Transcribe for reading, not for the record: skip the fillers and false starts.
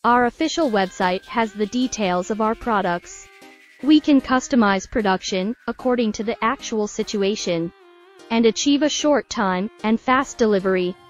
Our official website has the details of our products. We can customize production according to the actual situation and achieve a short time and fast delivery.